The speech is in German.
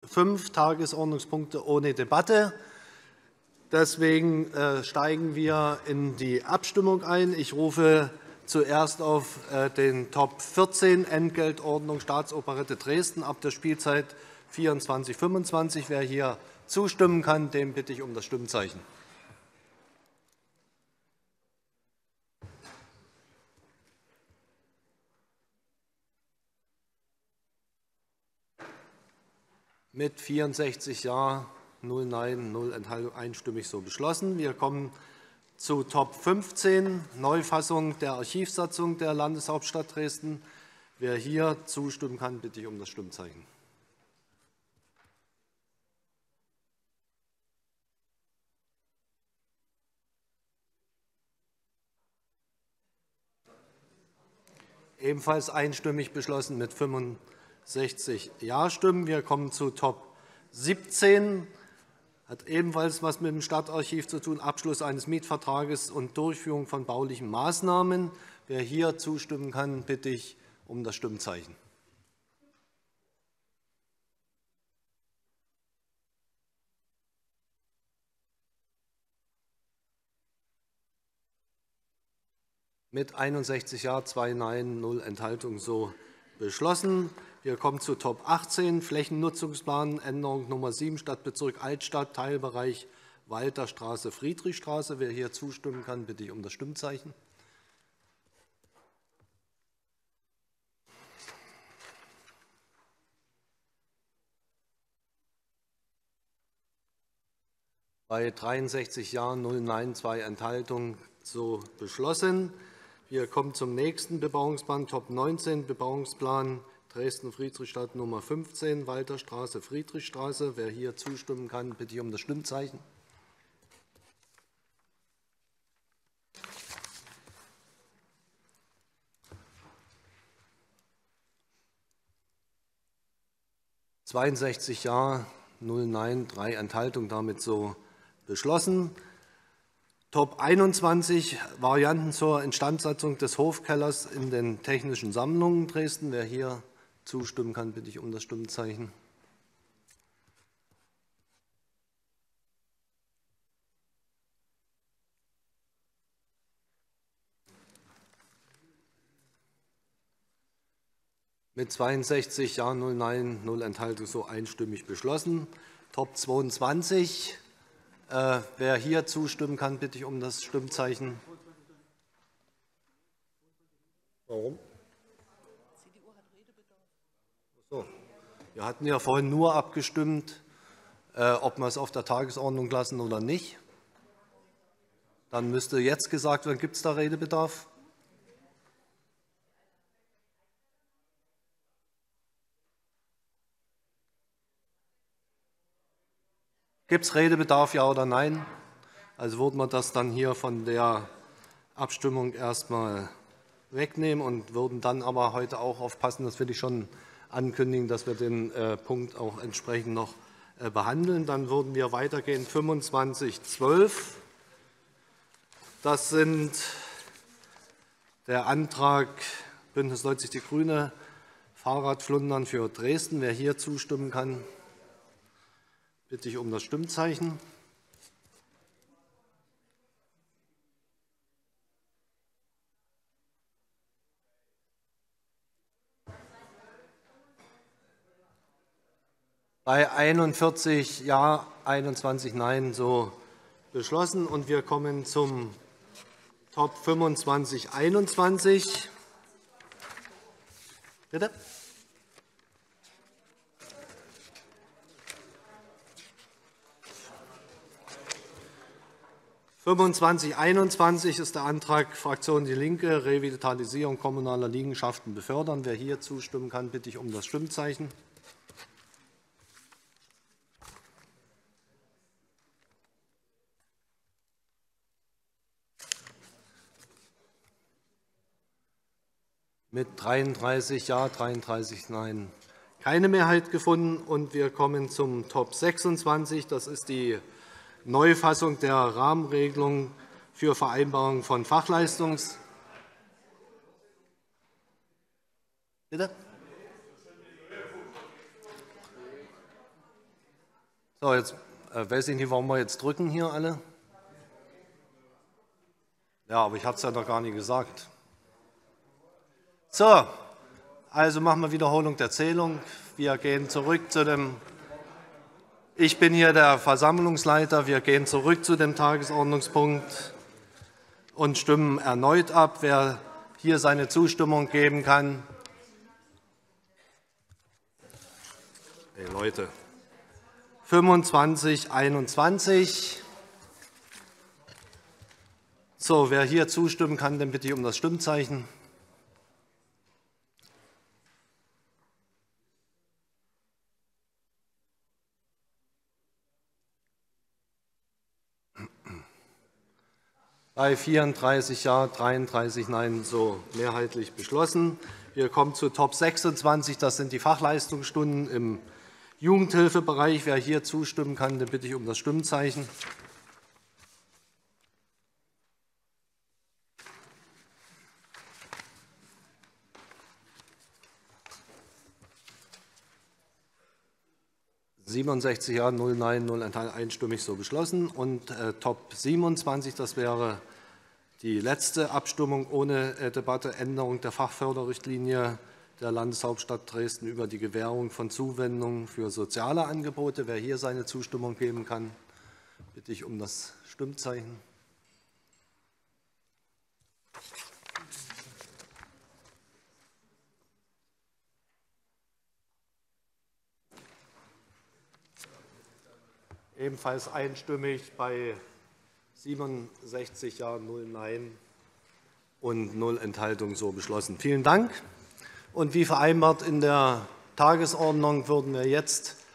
5 Tagesordnungspunkte ohne Debatte. Deswegen steigen wir in die Abstimmung ein. Ich rufe zuerst auf den Top 14 Entgeltordnung Staatsoperette Dresden ab der Spielzeit 24/25. Wer hier zustimmen kann, dem bitte ich um das Stimmzeichen. Mit 64 Ja, 0 Nein, 0 Enthaltungen einstimmig so beschlossen. Wir kommen zu Top 15, Neufassung der Archivsatzung der Landeshauptstadt Dresden. Wer hier zustimmen kann, bitte ich um das Stimmzeichen. Ebenfalls einstimmig beschlossen mit 65 Ja-Stimmen. Wir kommen zu Top 17. Hat ebenfalls etwas mit dem Stadtarchiv zu tun, Abschluss eines Mietvertrages und Durchführung von baulichen Maßnahmen. Wer hier zustimmen kann, bitte ich um das Stimmzeichen. Mit 61 Ja, 2 Nein, 0 Enthaltungen so beschlossen. Wir kommen zu Top 18, Flächennutzungsplan, Änderung Nummer 7, Stadtbezirk Altstadt, Teilbereich Walterstraße, Friedrichstraße. Wer hier zustimmen kann, bitte ich um das Stimmzeichen. Bei 63 Ja, 0 Nein, 2 Enthaltungen so beschlossen. Wir kommen zum nächsten Bebauungsplan, Top 19, Bebauungsplan Dresden-Friedrichstadt Nummer 15, Walterstraße, Friedrichstraße. Wer hier zustimmen kann, bitte ich um das Stimmzeichen. (62 Ja, 0 Nein, 3 Enthaltungen, damit so beschlossen. Top 21, Varianten zur Instandsetzung des Hofkellers in den Technischen Sammlungen Dresden. Wer hier zustimmen kann, bitte ich um das Stimmzeichen. Mit 62 Ja, 0 Nein, 0 Enthaltungen so einstimmig beschlossen. Top 22. Wer hier zustimmen kann, bitte ich um das Stimmzeichen. Warum? CDU hat Redebedarf. So. Wir hatten ja vorhin nur abgestimmt, ob wir es auf der Tagesordnung lassen oder nicht. Dann müsste jetzt gesagt werden, gibt es da Redebedarf? Gibt es Redebedarf, ja oder nein? Also würden wir das dann hier von der Abstimmung erstmal wegnehmen und würden dann aber heute auch aufpassen, das will ich schon ankündigen, dass wir den Punkt auch entsprechend noch behandeln. Dann würden wir weitergehen 25/12. Das sind der Antrag Bündnis 90 Die Grüne, Fahrradflundern für Dresden. Wer hier zustimmen kann, bitte ich um das Stimmzeichen. Bei 41 Ja, 21 Nein so beschlossen. Und wir kommen zum Top 25/21. Bitte. (25/21) ist der Antrag Fraktion DIE LINKE, Revitalisierung kommunaler Liegenschaften befördern. Wer hier zustimmen kann, bitte ich um das Stimmzeichen. Mit 33 Ja, 33 Nein keine Mehrheit gefunden. Und wir kommen zum Top 26. Das ist die Neufassung der Rahmenregelung für Vereinbarung von Bitte? So, jetzt weiß ich nicht, warum wir jetzt drücken hier alle. Ja, aber ich habe es ja noch gar nicht gesagt. So, also machen wir Wiederholung der Zählung. Wir gehen zurück zu dem. Ich bin hier der Versammlungsleiter. Wir gehen zurück zu dem Tagesordnungspunkt und stimmen erneut ab. Wer hier seine Zustimmung geben kann. Hey Leute, 25:21. So, wer hier zustimmen kann, den bitte ich um das Stimmzeichen. Bei 34 Ja, 33 Nein, so mehrheitlich beschlossen. Wir kommen zu Top 26, das sind die Fachleistungsstunden im Jugendhilfebereich. Wer hier zustimmen kann, den bitte ich um das Stimmzeichen. (67 Ja, 0 Nein, 0 Enthaltungen), einstimmig so beschlossen. Und Top 27, das wäre die letzte Abstimmung ohne Debatte, Änderung der Fachförderrichtlinie der Landeshauptstadt Dresden über die Gewährung von Zuwendungen für soziale Angebote. Wer hier seine Zustimmung geben kann, bitte ich um das Stimmzeichen. Ebenfalls einstimmig bei 67 Ja, 0 Nein und 0 Enthaltungen so beschlossen. Vielen Dank. Und wie vereinbart in der Tagesordnung würden wir jetzt